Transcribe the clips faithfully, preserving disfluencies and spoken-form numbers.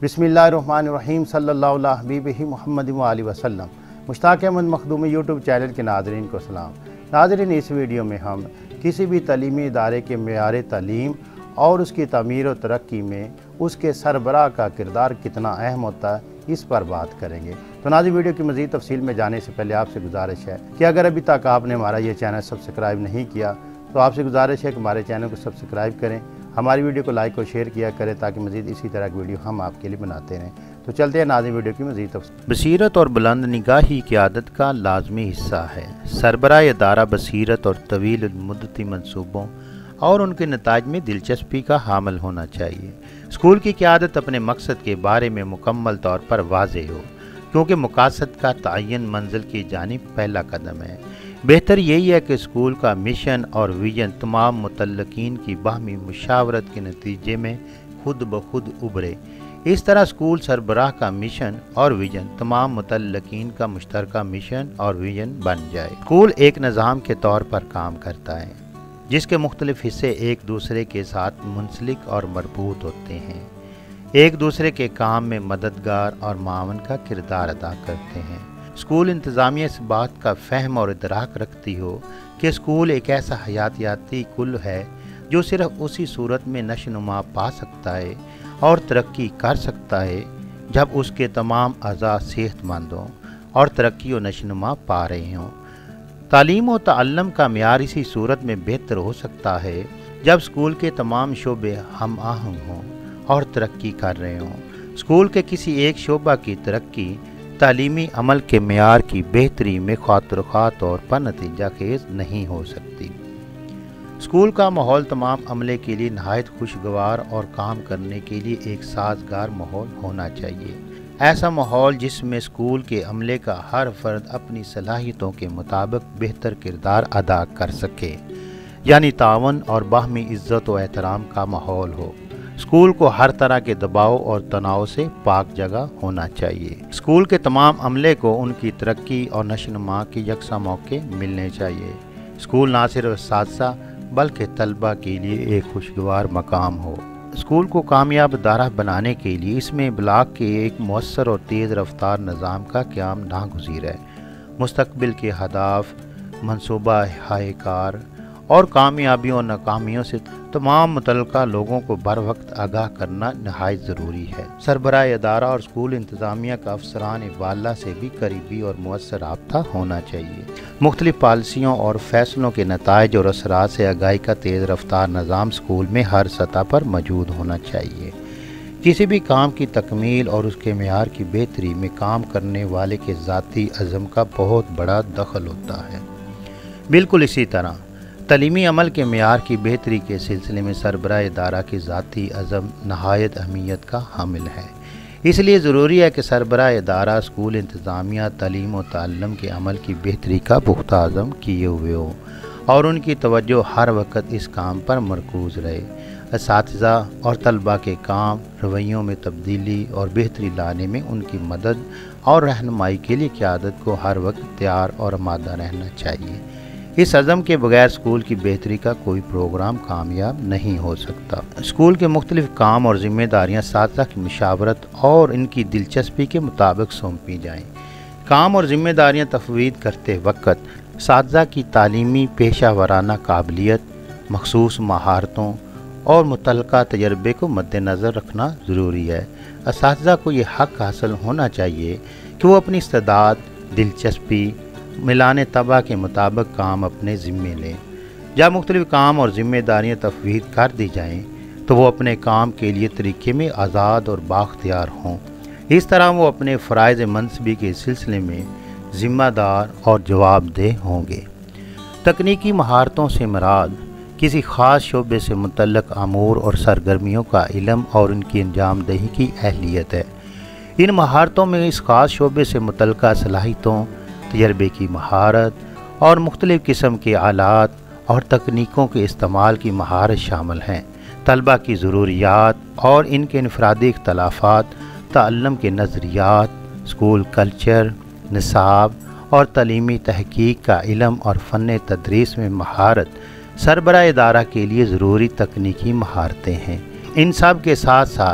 बिस्मिल्लाहिर्रहमानिर्रहीम सल्लल्लाहु अलैहि हबीबिही मुहम्मद व आलिहि वसल्लम। मुश्ताक़ अहमद मखदूमी यूट्यूब चैनल के नाज़रीन को सलाम। नाज़रीन, इस वीडियो में हम किसी भी तालीमी इदारे के मेयार तालीम और उसकी तमीर और तरक्की में उसके सरबराह का किरदार कितना अहम होता है, इस पर बात करेंगे। तो नाज़रीन, वीडियो की मज़ीद तफसील में जाने से पहले आपसे गुजारिश है कि अगर अभी तक आपने हमारा ये चैनल सब्सक्राइब नहीं किया तो आपसे गुजारिश है कि हमारे चैनल को सब्सक्राइब करें, हमारी वीडियो को लाइक और शेयर किया करें ताकि मज़ीद इसी तरह की वीडियो हम आपके लिए बनाते रहें। तो चलते हैं नाज़रीन वीडियो की मज़ीद तफसील। बसीरत और बुलंद निगाही क़यादत का लाजमी हिस्सा है। सरबराह इदारा बसीरत और तवील मुद्दती मंसूबों और उनके नताज में दिलचस्पी का हामिल होना चाहिए। स्कूल की क़यादत अपने मकसद के बारे में मुकम्मल तौर पर वाज़ेह हो, क्योंकि मकासद का तयन मंजिल की जानिब पहला कदम है। बेहतर यही है कि स्कूल का मिशन और विजन तमाम मुतल्लिकीन की बाहमी मुशावरत के नतीजे में खुद ब खुद उभरे। इस तरह स्कूल सरबराह का मिशन और विजन तमाम मुतल्लिकीन का मुश्तरका मिशन और विजन बन जाए। स्कूल एक निज़ाम के तौर पर काम करता है जिसके मुख्तलिफ हिस्से एक दूसरे के साथ मुंसलिक और मरबूत होते हैं, एक दूसरे के काम में मददगार और मावन का किरदार अदा करते हैं। स्कूल इंतज़ामिया इस बात का फ़हम और इदराक रखती हो कि स्कूल एक ऐसा हयातियाती कुल है जो सिर्फ उसी सूरत में नशोनुमा पा सकता है और तरक्की कर सकता है जब उसके तमाम अज़ा सेहतमंद हों और तरक्की और नशोनुमा पा रहे हों। तालीम और तअल्लुम का मेयार इसी सूरत में बेहतर हो सकता है जब स्कूल के तमाम शोबे हम आहंग हों और तरक्की कर रहे हों। स्कूल के किसी एक शोबा की तरक्की तालीमी अमल के मेयार की बेहतरी में खातिर-ख्वाह तौर पर नतीजा खेज नहीं हो सकती। स्कूल का माहौल तमाम अमले के लिए नहायत खुशगवार और काम करने के लिए एक साजगार माहौल होना चाहिए। ऐसा माहौल जिसमें स्कूल के अमले का हर फर्द अपनी सलाहियतों के मुताबिक बेहतर किरदार अदा कर सके, यानी तावन और बाहमी इज़्ज़त व एहतराम का माहौल हो। स्कूल को हर तरह के दबाव और तनाव से पाक जगह होना चाहिए। स्कूल के तमाम अमले को उनकी तरक्की और नशोनुमा के यकसा मौके मिलने चाहिए। स्कूल ना सिर्फ असातिज़ा बल्कि तलबा के लिए एक खुशगवार मकाम हो। स्कूल को कामयाब इदारा बनाने के लिए इसमें ब्लॉक के एक मौसर और तेज़ रफ्तार निज़ाम का क़याम नागुज़ीर है। मुस्तक़बिल के हदाफ, मनसूबा हायकार और कामयाबियों और नाकामियों से तमाम मुतल्लिका लोगों को बर वक्त आगाह करना नहायत ज़रूरी है। सरबराह इदारा और स्कूल इंतज़ामिया का अफसरान वाला से भी करीबी और मुअस्सर राब्ता होना चाहिए। मुख्तलिफ पॉलिसियों और फैसलों के नताइज और असरात से आगाही का तेज़ रफ्तार निज़ाम स्कूल में हर सतह पर मौजूद होना चाहिए। किसी भी काम की तकमील और उसके मेयार की बेहतरी में काम करने वाले के ज़ाती अज़म का बहुत बड़ा दखल होता है। बिल्कुल इसी तरह तालीमी अमल के मेयार की बेहतरी के सिलसिले में सरबराह इदारा की ज़ाती अज़म नहायत अहमियत का हामिल है। इसलिए ज़रूरी है कि सरबराह इदारा स्कूल इंतज़ामिया तालीम और तअल्लुम के अमल की बेहतरी का पुख्ता अज़म किए हुए हो और उनकी तवज्जो हर वक्त इस काम पर मरकूज़ रहे। असातिज़ा और तलबा के काम रवैयों में तब्दीली और बेहतरी लाने में उनकी मदद और रहनुमाई के लिए क़यादत को हर वक्त तैयार और आमादा रहना चाहिए। इस अज़म के बगैर स्कूल की बेहतरी का कोई प्रोग्राम कामयाब नहीं हो सकता। स्कूल के मुख्तलिफ काम और ज़िम्मेदारियाँ असातिज़ा की मशावरत और इनकी दिलचस्पी के मुताबिक सौंपी जाएँ। काम और ज़िम्मेदारियाँ तफ़वीज़ करते वक्त असातिज़ा की तालीमी पेशा वराना काबिलियत, मखसूस महारतों और मुतल्लिका तजर्बे को मद्देनज़र रखना ज़रूरी है। असातिज़ा को ये हक़ हासिल होना चाहिए कि वो अपनी इस्तेदाद, दिलचस्पी, मिलाने तबा के मुताबिक काम अपने ज़िम्मे लें। जब मुख्तलिफ काम और ज़िम्मेदारियाँ तफ़वीज़ कर दी जाएँ तो वो अपने काम के लिए तरीके में आज़ाद और बाख्तियार हों। इस तरह वो अपने फ़राइज़ मनसबी के सिलसिले में ज़िम्मेदार और जवाबदेह होंगे। तकनीकी महारतों से मुराद किसी ख़ास शोबे से मुतल्लिक़ अमूर और सरगर्मियों का इल्म और उनकी अंजामदही की अहलियत है। इन महारतों में इस ख़ास शोबे से मुतल्लिक़ सलाहियतों, तजर्बे की महारत और मुख्तलिफ़ किस्म के आलात और तकनीकों के इस्तेमाल की महारत शामिल हैं। तलबा की ज़रूरियात और इनके इनफरादी इख्तलाफात, तअल्लुम के नज़रियात, स्कूल कल्चर, निसाब और तालीमी तहकीक का इल्म और फ़न तदरीस में महारत सरबराह इदारा के लिए ज़रूरी तकनीकी महारतें हैं। इन सब के साथ साथ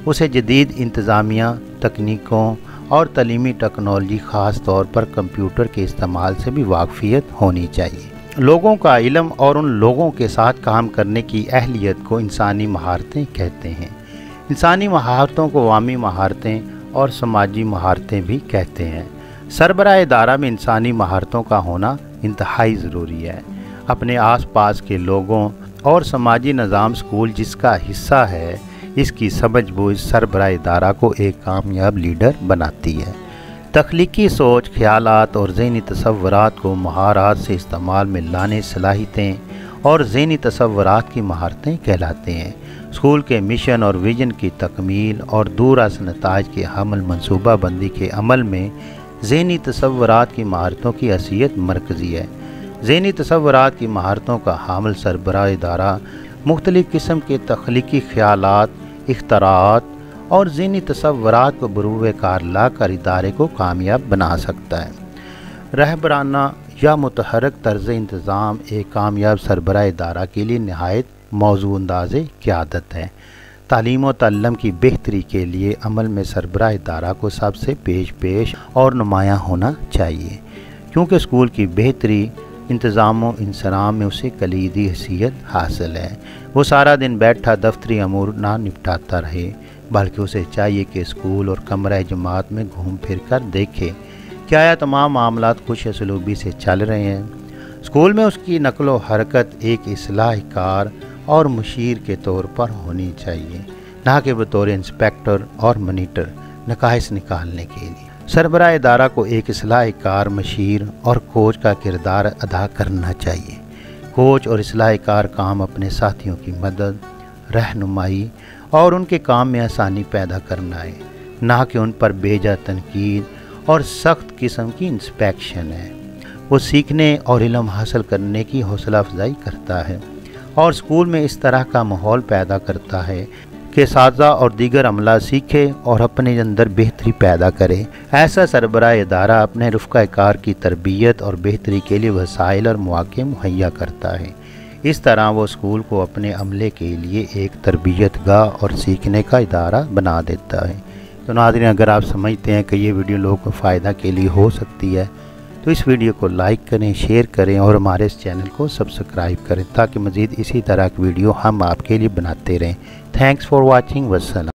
اسے جدید انتظامیہ تکنیکوں اور تعلیمی ٹیکنالوجی خاص طور پر کمپیوٹر کے استعمال سے بھی واقفیت ہونی چاہیے۔ لوگوں کا علم اور ان لوگوں کے ساتھ کام کرنے کی اہلیت کو انسانی مہارتیں کہتے ہیں۔ انسانی مہارتوں کو عوامی مہارتیں اور سماجی مہارتیں بھی کہتے ہیں۔ سربراہ ادارہ میں انسانی مہارتوں کا ہونا انتہائی ضروری ہے۔ اپنے آس پاس کے لوگوں اور سماجی نظام اسکول جس کا حصہ ہے، اس کی سمجھ بوجھ سربراہ ادارہ کو ایک کامیاب لیڈر بناتی ہے۔ تخلیقی سوچ، خیالات اور ذہنی تصورات کو مہارات سے استعمال میں لانے صلاحیتیں اور ذہنی تصورات کی مہارتیں کہلاتے ہیں۔ اسکول کے مشن اور ویژن کی تکمیل اور دوررس نتائج کے حمل منصوبہ بندی کے عمل میں ذہنی تصورات کی مہارتوں کی حیثیت مرکزی ہے۔ ذہنی تصورات کی مہارتوں کا حامل سربراہ ادارہ مختلف قسم کے تخلیقی خیالات، اختراعات اور ذہنی تصورات کو بروئے کار لا کر ادارے کو کامیاب بنا سکتا ہے۔ رہبرانہ یا متحرک طرز انتظام ایک کامیاب سربراہ ادارہ کے لیے نہایت موضوع انداز قیادت ہے۔ تعلیم و تعلم کی بہتری کے لیے عمل میں سربراہ ادارہ کو سب سے پیش پیش اور نمایاں ہونا چاہیے، کیونکہ اسکول کی بہتری انتظام و انصرام میں اسے کلیدی حیثیت حاصل ہے۔ وہ سارا دن بیٹھا دفتری امور نہ نپٹاتا رہے، بلکہ اسے چاہیے کہ اسکول اور کمرہ جماعت میں گھوم پھر کر دیکھے کہ آیا تمام معاملات خوش اسلوبی سے چل رہے ہیں۔ اسکول میں اس کی نقل و حرکت ایک اصلاح کار اور مشیر کے طور پر ہونی چاہیے، نہ کہ بطور انسپیکٹر اور منیٹر نقائص نکالنے کے لیے۔ سربراہ ادارہ کو ایک اصلاح کار، مشیر اور کوچ کا کردار ادا کرنا چاہیے۔ کوچ اور اصلاح کار کام اپنے ساتھیوں کی مدد، رہنمائی اور ان کے کام میں آسانی پیدا کرنا ہے، نہ کہ ان پر بیجا تنقید اور سخت قسم کی انسپیکشن ہے۔ وہ سیکھنے اور علم حاصل کرنے کی حوصلہ افزائی کرتا ہے اور اسکول میں اس طرح کا ماحول پیدا کرتا ہے کہ اساتذہ اور دیگر عملہ سیکھے اور اپنے اندر بہتری پیدا کرے۔ ایسا سربراہ ادارہ اپنے رفقا کار کی تربیت اور بہتری کے لیے وسائل اور مواقع مہیا کرتا ہے۔ اس طرح وہ اسکول کو اپنے عملے کے لیے ایک تربیت گاہ اور سیکھنے کا ادارہ بنا دیتا ہے۔ تو ناظرین، اگر آپ سمجھتے ہیں کہ یہ ویڈیو لوگوں کو فائدہ کے لیے ہو سکتی ہے تو اس ویڈیو کو لائک کریں، شیئر کریں اور ہمارے اس چینل کو سبسکرائب کریں تاکہ مزید اسی طرح کی ویڈیو ہم آپ کے لیے بناتے رہیں۔ تھینکس فار واچنگ، والسلام۔